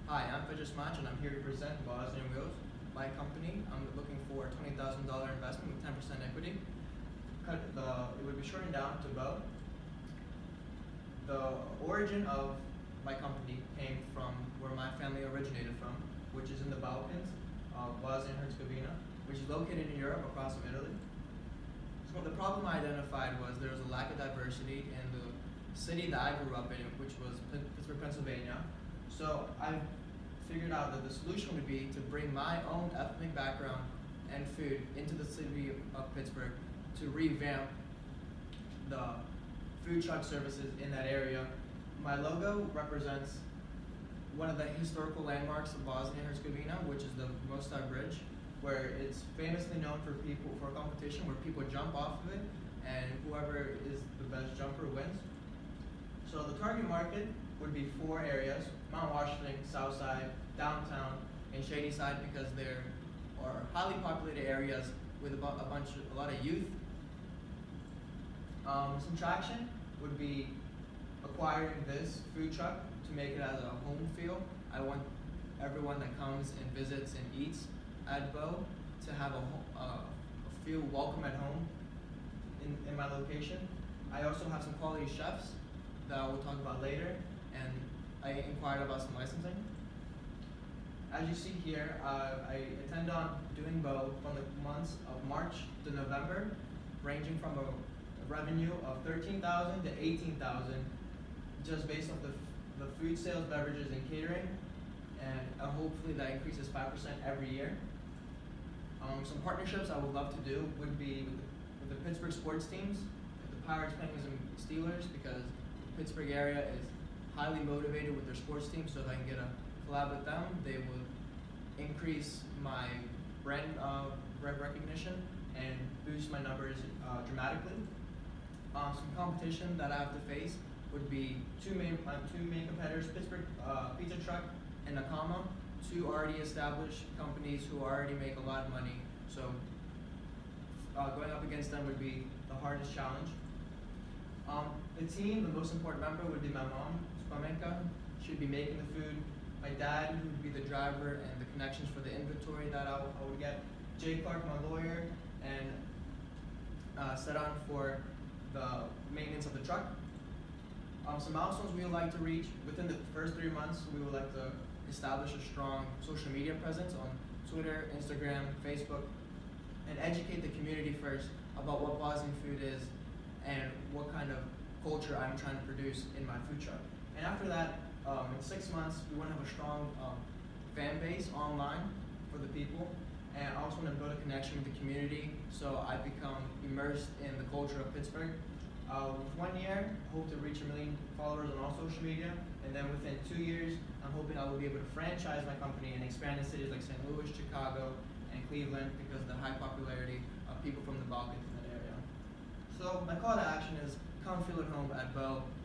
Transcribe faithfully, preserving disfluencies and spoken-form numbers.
Hi, I'm Fidget Smash and I'm here to present Bosnian Wheels. My company, I'm looking for a twenty thousand dollars investment with ten percent equity. Cut the, it would be shortened down to Bo. The origin of my company came from where my family originated from, which is in the Balkans, uh, Bosnia and Herzegovina, which is located in Europe across from Italy. So the problem I identified was there was a lack of diversity in the city that I grew up in, which was Pittsburgh, Pennsylvania. So I figured out that the solution would be to bring my own ethnic background and food into the city of Pittsburgh to revamp the food truck services in that area. My logo represents one of the historical landmarks of Bosnia and Herzegovina, which is the Mostar Bridge, where it's famously known for people for a competition where people jump off of it, and whoever is the best jumper wins. So the target market would be four areas: Mount Washington, South Side, Downtown, and Shady Side, because there are highly populated areas with a, bu a bunch of, a lot of youth. Um, some traction would be acquiring this food truck to make it as a home feel. I want everyone that comes and visits and eats at Bo to have a, uh, a feel welcome at home in, in my location. I also have some quality chefs that I will talk about later, and I inquired about some licensing. As you see here, uh, I intend on doing Bo from the months of March to November, ranging from a revenue of thirteen thousand dollars to eighteen thousand dollars, just based off the, the food sales, beverages, and catering, and uh, hopefully that increases five percent every year. Um, some partnerships I would love to do would be with the, with the Pittsburgh sports teams, with the Pirates, Penguins, and Steelers, because the Pittsburgh area is highly motivated with their sports teams, so if I can get a collab with them, they would increase my brand uh, recognition and boost my numbers uh, dramatically. Um, some competition that I have to face would be two main uh, two main competitors: Pittsburgh uh, Pizza Truck and Nakama, two already established companies who already make a lot of money. So uh, going up against them would be the hardest challenge. Um, the team, the most important member would be my mom, Spamenka. She would be making the food. My dad, who would be the driver and the connections for the inventory that I, I would get. Jay Clark, my lawyer, and uh, set on for the maintenance of the truck. Um, some milestones we would like to reach within the first three months. We would like to establish a strong social media presence on Twitter, Instagram, Facebook, and educate the community first about what Bosnian food is and what kind of culture I'm trying to produce in my food truck. And after that, um, in six months, we want to have a strong um, fan base online for the people. And I also want to build a connection with the community, so I become immersed in the culture of Pittsburgh. Uh, with one year, I hope to reach a million followers on all social media, and then within two years, I'm hoping I will be able to franchise my company and expand in cities like Saint Louis, Chicago, and Cleveland, because of the high popularity of people from the Balkans in that area. So my call to action is come feel at home at Bo.